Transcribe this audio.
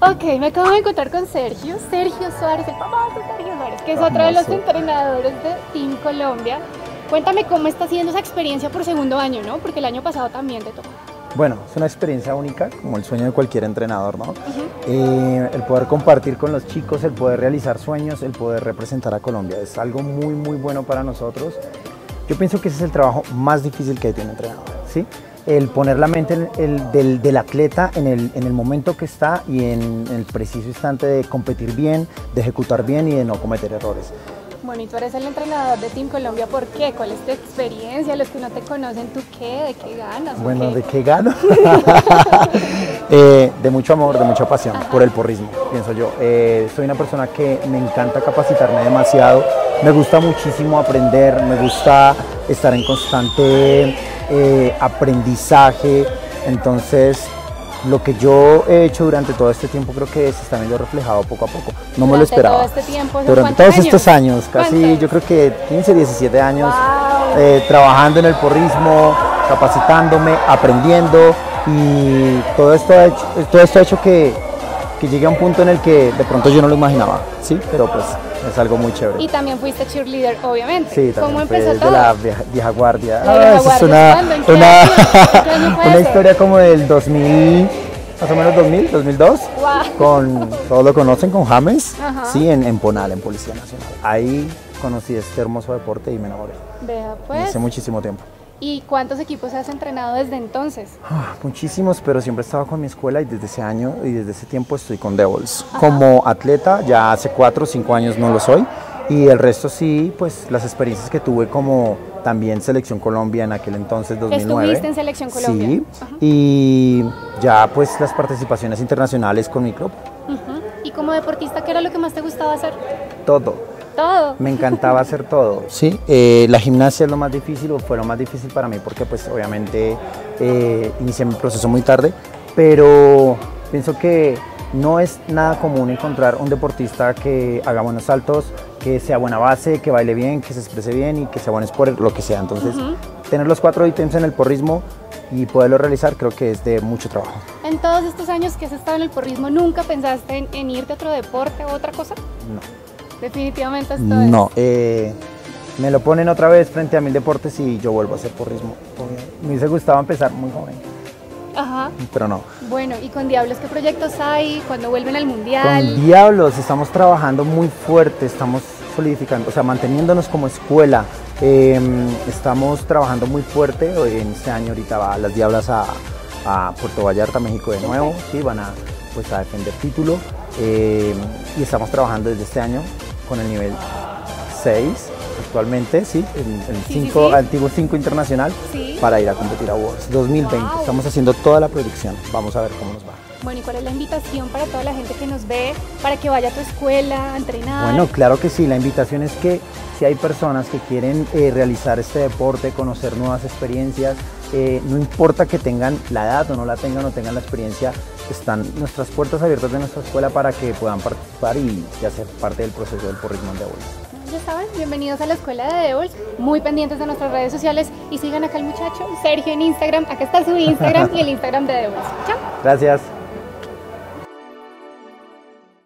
Ok, me acabo de encontrar con Sergio Suárez, el papá de Sergio Suárez, que es otro de los entrenadores de Team Colombia. Cuéntame cómo está siendo esa experiencia por segundo año, ¿no? Porque el año pasado también te tocó. Bueno, es una experiencia única, como el sueño de cualquier entrenador, ¿no? El poder compartir con los chicos, el poder realizar sueños, el poder representar a Colombia, es algo muy bueno para nosotros. Yo pienso que ese es el trabajo más difícil que tiene un entrenador, ¿sí? El poner la mente del atleta en el momento que está y en el preciso instante de competir bien, de ejecutar bien y de no cometer errores. Bueno, y tú eres el entrenador de Team Colombia, ¿por qué? ¿Cuál es tu experiencia? Los que no te conocen, ¿tú qué? ¿De qué ganas? Bueno, ¿de qué gano? De mucho amor, de mucha pasión por el porrismo, pienso yo. Soy una persona que me encanta capacitarme demasiado, me gusta muchísimo aprender, me gusta estar en constante aprendizaje, entonces lo que yo he hecho durante todo este tiempo creo que se está viendo reflejado poco a poco. No me lo esperaba. Todo este tiempo, durante todos estos años, casi yo creo que 15, 17 años, trabajando en el porrismo, capacitándome, aprendiendo, y todo esto ha hecho que llegue a un punto en el que de pronto yo no lo imaginaba, ¿sí? Pero pues es algo muy chévere. Y también fuiste cheerleader, obviamente. Sí, ¿Cómo también empezó todo? De la vieja guardia. Esa es una historia como del 2000, más o menos 2000, 2002. Wow. Todos lo conocen, con James, sí, en Ponal, en Policía Nacional. Ahí conocí este hermoso deporte y me enamoré. Vea pues. Hace muchísimo tiempo. ¿Y cuántos equipos has entrenado desde entonces? Muchísimos, pero siempre he estado con mi escuela y desde ese año y desde ese tiempo estoy con Devils. Como atleta ya hace 4 o 5 años no lo soy, y el resto sí, pues las experiencias que tuve como también Selección Colombia en aquel entonces, 2009. ¿Estuviste en Selección Colombia? Sí, y ya pues las participaciones internacionales con mi club. ¿Y como deportista qué era lo que más te gustaba hacer? Todo. Todo. Me encantaba hacer todo. Sí, la gimnasia es lo más difícil, o fue lo más difícil para mí, porque pues obviamente inicié mi proceso muy tarde, pero pienso que no es nada común encontrar un deportista que haga buenos saltos, que sea buena base, que baile bien, que se exprese bien y que sea buen sport, lo que sea. Entonces, tener los 4 ítems en el porrismo y poderlo realizar creo que es de mucho trabajo. En todos estos años que has estado en el porrismo, ¿nunca pensaste en irte a otro deporte o otra cosa? No. Definitivamente esto no, me lo ponen otra vez frente a 1000 deportes y yo vuelvo a hacer porrismo. Me hubiese gustado empezar muy joven. Pero no. Bueno, ¿y con Diablos qué proyectos hay? ¿Cuándo vuelven al Mundial? Con Diablos estamos trabajando muy fuerte, estamos solidificando, o sea, manteniéndonos como escuela. Estamos trabajando muy fuerte. En este año ahorita va las Diablas a Puerto Vallarta, México de nuevo. Sí, van a defender título. Y estamos trabajando desde este año con el nivel 6 actualmente, sí, el antiguo 5 internacional, para ir a competir a Worlds 2020. Wow. Estamos haciendo toda la proyección, vamos a ver cómo nos va. Bueno, ¿y cuál es la invitación para toda la gente que nos ve, para que vaya a tu escuela a entrenar? Bueno, claro que sí, la invitación es que si hay personas que quieren realizar este deporte, conocer nuevas experiencias, no importa que tengan la edad o no la tengan o tengan la experiencia, están nuestras puertas abiertas de nuestra escuela para que puedan participar y hacer parte del proceso del porrismo en Devils. Ya saben, bienvenidos a la escuela de Devils, muy pendientes de nuestras redes sociales y sigan acá al muchacho Sergio en Instagram, acá está su Instagram y el Instagram de Devils. Chao. Gracias.